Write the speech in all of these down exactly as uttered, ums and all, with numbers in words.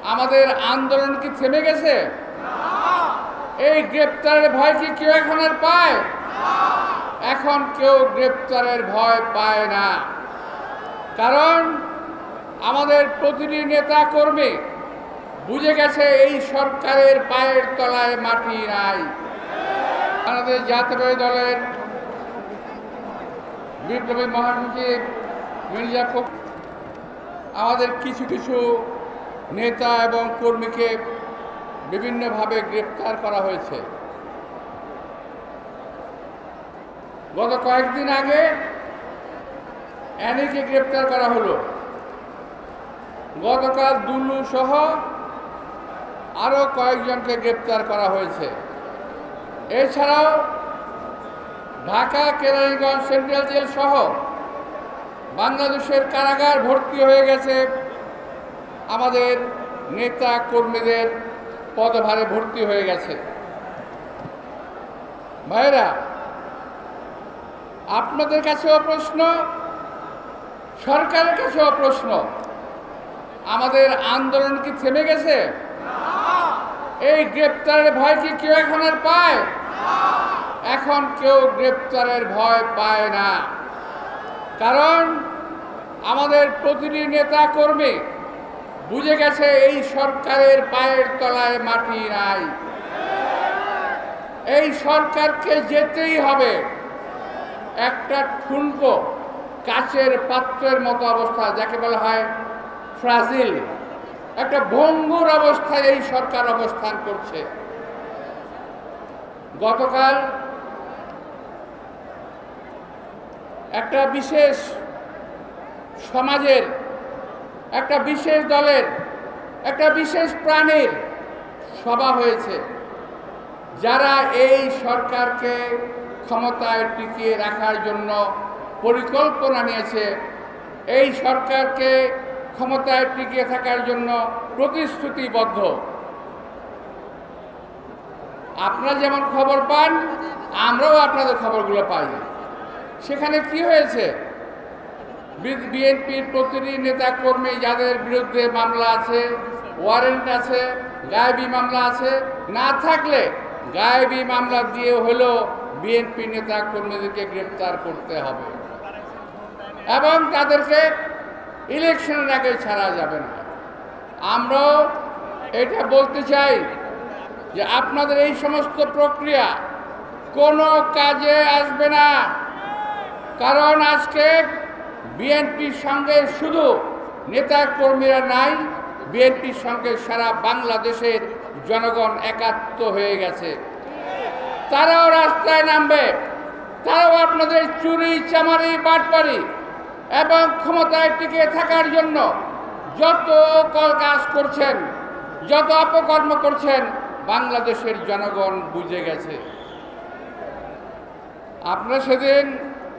আমাদের আন্দোলন কি থেমে গেছে? এই গ্রেপ্তারের ভয় কি কেউ এখন আর পায়? এখন কেউ গ্রেপ্তারের ভয় পায় না, কারণ আমাদের প্রতিটি নেতা কর্মী বুঝে গেছে এই সরকারের পায়ের তলায় মাটি নাই। বাংলাদেশ জাতীয়তাবাদী দলের বিপ্লবী মহাসচিব মির্জা ফখরুল আমাদের কিছু কিছু নেতা এবং কর্মীকে বিভিন্নভাবে গ্রেপ্তার করা হয়েছে। গত কয়েকদিন আগে অ্যানিকে গ্রেপ্তার করা হলো। গতকাল দুলু সহ আরও কয়েকজনকে গ্রেপ্তার করা হয়েছে। এছাড়াও ঢাকা কেরানীগঞ্জ সেন্ট্রাল জেল সহ বাংলাদেশের কারাগার ভর্তি হয়ে গেছে আমাদের নেতা কর্মীদের পদভারে ভর্তি হয়ে গেছে। ভাইরা, আপনাদের কাছেও প্রশ্ন, সরকারের কাছেও প্রশ্ন, আমাদের আন্দোলন কি থেমে গেছে? এই গ্রেপ্তারের ভয় কি কেউ এখন আর পায়? এখন কেউ গ্রেপ্তারের ভয় পায় না, কারণ আমাদের প্রতিটি নেতা কর্মী বুঝে গেছে এই সরকারের পায়ের তলায় মাটি নাই। এই সরকারকে যেতেই হবে। একটা ঠুনকো কাচের পাত্রের মতো অবস্থা, যাকে বলা হয় ফ্রাজিল, একটা ভঙ্গুর অবস্থায় এই সরকার অবস্থান করছে। গতকাল একটা বিশেষ সমাজের, একটা বিশেষ দলের, একটা বিশেষ প্রাণীর সভা হয়েছে, যারা এই সরকারকে ক্ষমতায় টিকিয়ে রাখার জন্য পরিকল্পনা নিয়েছে, এই সরকারকে ক্ষমতায় টিকিয়ে থাকার জন্য প্রতিশ্রুতিবদ্ধ। আপনারা যেমন খবর পান, আমরাও আপনাদের খবরগুলো পাই। সেখানে কি হয়েছে? বিএনপির প্রতিটি নেতা কর্মী যাদের বিরুদ্ধে মামলা আছে, ওয়ারেন্ট আছে, গায়েবী মামলা আছে, না থাকলে গায়েবী মামলা দিয়ে হলেও বিএনপি নেতা কর্মীদেরকে গ্রেপ্তার করতে হবে এবং তাদেরকে ইলেকশনের আগে ছাড়া যাবে না। আমরাও এটা বলতে চাই যে আপনাদের এই সমস্ত প্রক্রিয়া কোনো কাজে আসবে না, কারণ আজকে বিএনপির সঙ্গে শুধু নেতা কর্মীরা নাই, বিএনপির সঙ্গে সারা বাংলাদেশের জনগণ একাত্ম হয়ে গেছে। তারাও রাস্তায় নামবে, তারাও আপনাদের চুরি, চামারি, বাটপারি এবং ক্ষমতায় টিকে থাকার জন্য যত কাজ করছেন, যত অপকর্ম করছেন, বাংলাদেশের জনগণ বুঝে গেছে। আপনারা সেদিন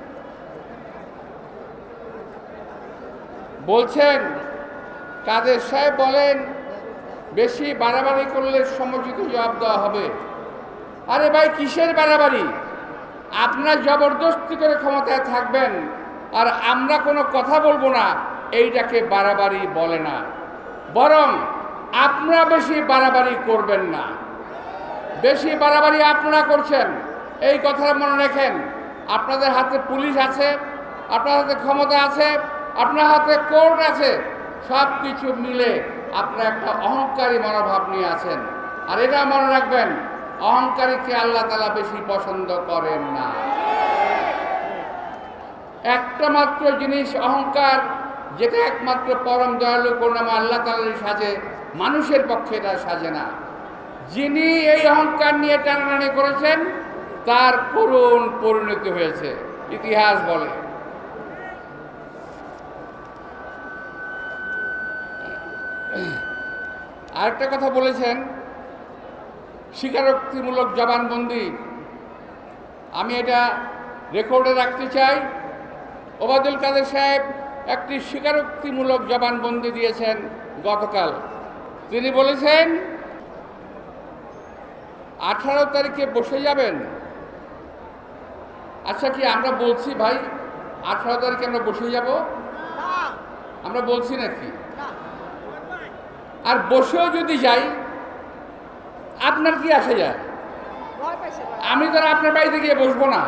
বলছেন, কাদের সাহেব বলেন বেশি বাড়াবাড়ি করলে সমুচিত জবাব দেওয়া হবে। আরে ভাই, কিসের বাড়াবাড়ি? আপনারা জবরদস্তি করে ক্ষমতায় থাকবেন আর আমরা কোনো কথা বলবো না, এইটাকে বাড়াবাড়ি বলে না। বরং আপনারা বেশি বাড়াবাড়ি করবেন না। বেশি বাড়াবাড়ি আপনারা করছেন, এই কথা মনে রাখেন। আপনাদের হাতে পুলিশ আছে, আপনার হাতে ক্ষমতা আছে, আপনার হাতে কোর্ট আছে, সব কিছু মিলে আপনারা একটা অহংকারী মনোভাব নিয়ে আছেন। আর এটা মনে রাখবেন, অহংকারীকে আল্লাহ তাআলা বেশি পছন্দ করেন না। একটা মাত্র জিনিস অহংকার, যেটা একমাত্র পরম দয়ালু করুণাময় আল্লাহ তাআলারই সাজে, মানুষের পক্ষে এটা সাজে না। যিনি এই অহংকার নিয়ে টানাটানি করেছেন, তার করুণ পরিণতি হয়েছে, ইতিহাস বলে। আরেকটা কথা বলেছেন, স্বীকারোক্তিমূলক জবানবন্দি। আমি এটা রেকর্ডে রাখতে চাই। ওবায়দুল কাদের সাহেব একটি স্বীকারোক্তিমূলক জবানবন্দি দিয়েছেন গতকাল। তিনি বলেছেন আঠারো তারিখে বসে যাবেন। আচ্ছা, কি আমরা বলছি ভাই আঠারো তারিখে আমরা বসে যাব? আমরা বলছি নাকি? আর বসেও যদি যাই আপনার কি আসে যায়? আমি তো আর আপনার বাড়িতে গিয়ে বসবো না।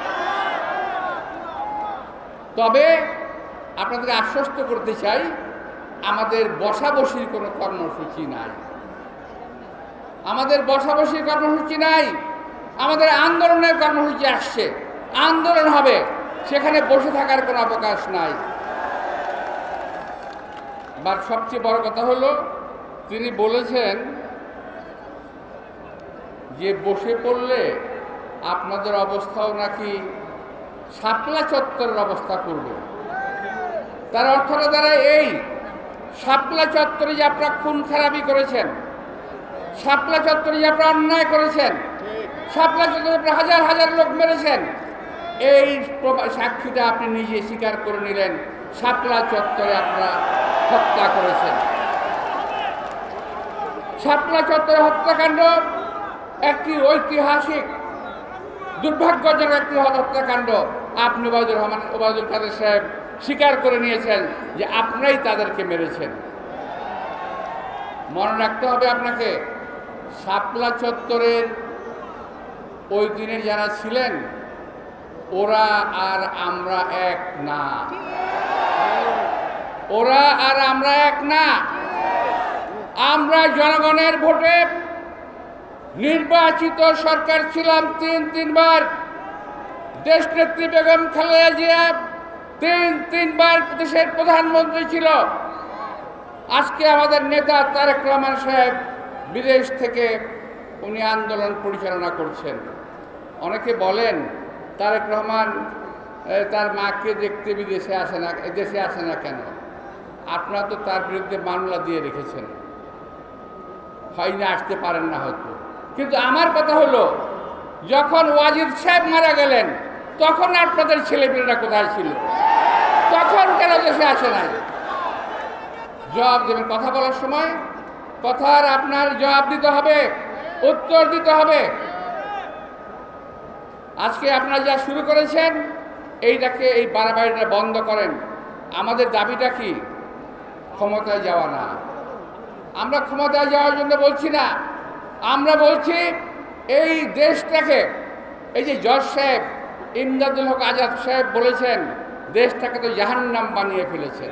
তবে আপনাদের আশ্বস্ত করতে চাই, আমাদের বসাবসির কোনো কর্মসূচি নাই। আমাদের বসাবসির কর্মসূচি নাই। আমাদের আন্দোলনের কর্মসূচি আসছে, আন্দোলন হবে, সেখানে বসে থাকার কোনো অবকাশ নাই। বা সবচেয়ে বড় কথা হলো, তিনি বলেছেন যে বসে পড়লে আপনাদের অবস্থাও নাকি শাপলা চত্বরের অবস্থা করবে। তার অর্থটা দ্বারা এই, শাপলা চত্বরে যে আপনারা খুন খারাপি করেছেন, শাপলা চত্বরে যে আপনারা অন্যায় করেছেন, শাপলা চত্বরে আপনারা হাজার হাজার লোক মেরেছেন, এই সাক্ষীটা আপনি নিজে স্বীকার করে নিলেন। শাপলা চত্বরে আপনারা হত্যা করেছেন। শাপলা চত্বরে হত্যাকাণ্ড একটি ঐতিহাসিক দুর্ভাগ্যজনক একটি হত্যাকাণ্ড। আপনি ওবায়দুর রহমান ওবায়দুল কাদের সাহেব স্বীকার করে নিয়েছেন যে আপনারাই তাদেরকে মেরেছেন। মনে রাখতে হবে আপনাকে, শাপলা চত্বরের ওই দিনে যারা ছিলেন ওরা আর আমরা এক না। ওরা আর আমরা এক না। আমরা জনগণের ভোটে নির্বাচিত সরকার ছিলাম তিন তিনবার। দেশনেত্রী বেগম খালেদা জিয়া তিন তিনবার দেশের প্রধানমন্ত্রী ছিল। আজকে আমাদের নেতা তারেক রহমান সাহেব বিদেশ থেকে উনি আন্দোলন পরিচালনা করছেন। অনেকে বলেন তারেক রহমান তার মাকে দেখতে বিদেশে আসে না, দেশে আসে না কেন? আপনারা তো তার বিরুদ্ধে মামলা দিয়ে রেখেছেন, হয়নি আসতে পারেন না হয়তো। কিন্তু আমার কথা হলো, যখন ওয়াজিদ সাহেব মারা গেলেন তখন আপনাদের ছেলেমেয়েরা কোথায় ছিল? তখন কেন দেশে আসে নাই? জবাব দেবেন। কথা বলার সময় কথার আপনার জবাব দিতে হবে, উত্তর দিতে হবে। আজকে আপনারা যা শুরু করেছেন এইটাকে, এই বাড়াবাড়িটা বন্ধ করেন। আমাদের দাবিটা কি? ক্ষমতায় যাওয়া না। আমরা ক্ষমতায় যাওয়ার জন্য বলছি না, আমরা বলছি এই দেশটাকে, এই যে জজ সাহেব ইমদাদুল হক আজাদ সাহেব বলেছেন দেশটাকে তো জাহান্নাম বানিয়ে ফেলেছেন।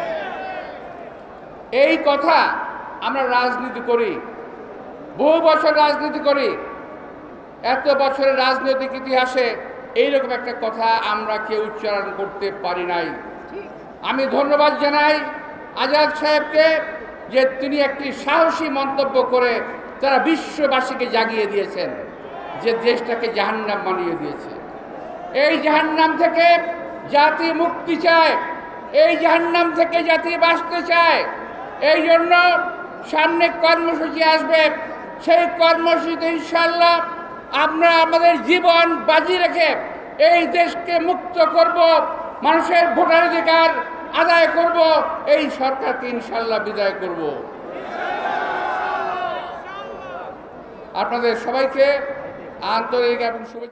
এই কথা আমরা রাজনীতি করি, বহু বছর রাজনীতি করি, এত বছরের রাজনৈতিক ইতিহাসে এইরকম একটা কথা আমরা কেউ উচ্চারণ করতে পারি নাই। আমি ধন্যবাদ জানাই আজাদ সাহেবকে যে তিনি একটি সাহসী মন্তব্য করে তারা বিশ্ববাসীকে জাগিয়ে দিয়েছেন যে দেশটাকে জাহান্নাম বানিয়ে দিয়েছে। এই জাহান্নাম থেকে জাতি মুক্তি চায়, এই জাহান্নাম থেকে জাতি বাঁচতে চায়। এই জন্য সামনে কর্মসূচি আসবে, সেই কর্মসূচিতে ইনশাআল্লাহ আমরা আমাদের জীবন বাজি রেখে এই দেশকে মুক্ত করব, মানুষের ভোটাধিকার আদায় করব, এই সরকারকে ইনশাআল্লাহ বিদায় করব। আপনাদের সবাইকে আন্তরিক এবং শুভেচ্ছা।